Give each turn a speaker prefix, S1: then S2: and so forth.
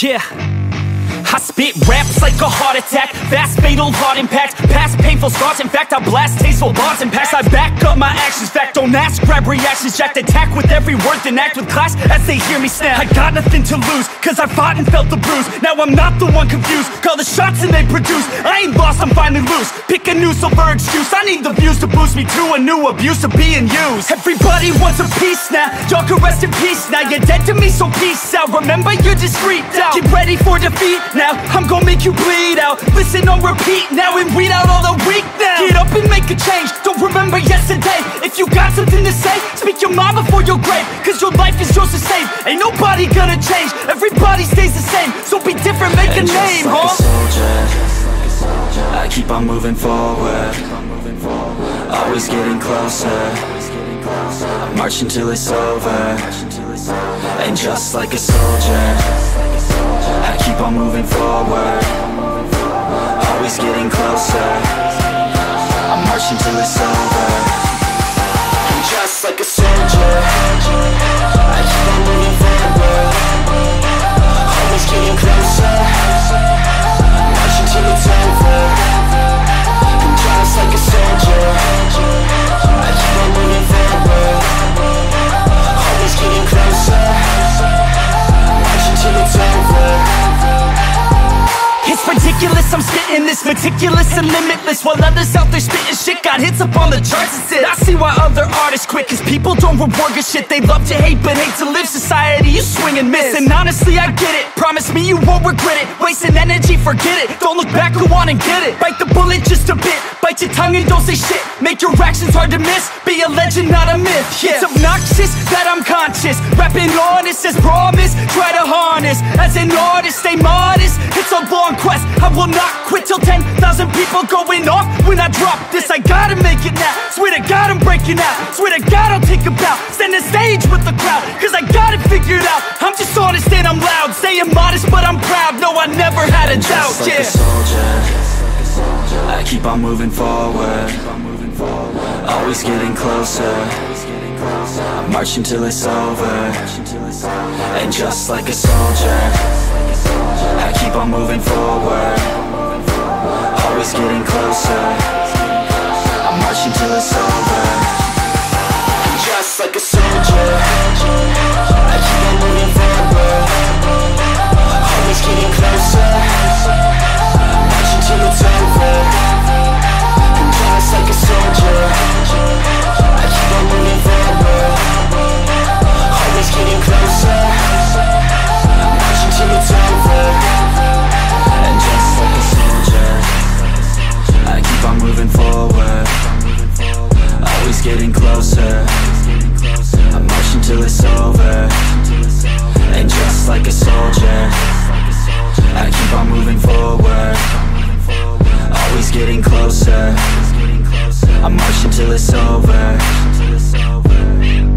S1: Yeah, I spit raps like a heart attack, fast fatal heart impact, past painful scars. In fact, I blast tasteful bars and packs. I back up my actions, fact don't ask, grab reactions, jacked attack with every word, then act with class as they hear me snap. I got nothing to lose, cause I fought and felt the bruise. Now I'm not the one confused, call the shots and they produce. I ain't lost, I'm finally loose, pick a new silver excuse. I need the views to boost me to a new abuse of being used. Everybody wants a piece now, y'all can rest in peace now. You're dead to me, so peace out, remember you're discreet out. Get ready for defeat now, I'm gonna make you bleed out. Listen on repeat now and weed out all the weak now. Get up and make a change, don't remember yesterday. If you got something to say, speak your mind before your grave, cause your life is yours to save. Ain't nobody gonna change, everybody stays the same. So be different, make a name,
S2: like a soldier, I keep on moving forward, always getting closer. I march until it's over. And just like a soldier, I keep on moving forward, always getting closer. I march until it's over. And just like a soldier, I keep on moving forward, always getting closer. I march until it's over. And just like a soldier, I keep on moving forward, always getting closer. March until it's over.
S1: It's ridiculous, I'm spitting this meticulous and limitless, while others out there spitting shit got hits up on the charts. I see why other artists quit, cause people don't reward good shit. They love to hate but hate to live. Society, you swing and miss. And honestly, I get it, promise me you won't regret it. Wasting energy, forget it, don't look back, go on and get it. Bite the bullet just a bit, bite your tongue and don't say shit. Make your actions hard to miss, be a legend, not a myth. Yeah. It's obnoxious that I'm conscious, rapping honest as promise. Try to harness, as an artist, stay modest. It's a long quest, I will not quit till 10,000 people going off when I drop this. I gotta make it now, swear to God I'm breaking out. Swear to God I'll take a bow, stand the stage with the crowd, cause I got it figured out. I'm just honest and I'm loud, staying modest but I'm proud. No, I never had a doubt,
S2: like a soldier, I keep on moving forward, always getting closer. I march until it's over. And just like a soldier, I keep on moving forward, always getting closer. I march until it's over. And just like a soldier, I keep on moving forward, always getting closer. I march until it's over. And just like a soldier, I keep on moving forward, always getting closer. I march until it's over. And just like a soldier, I keep on moving forward, always getting closer. I march until it's over. And just like a soldier, I keep on moving forward, always getting closer. I march until it's over.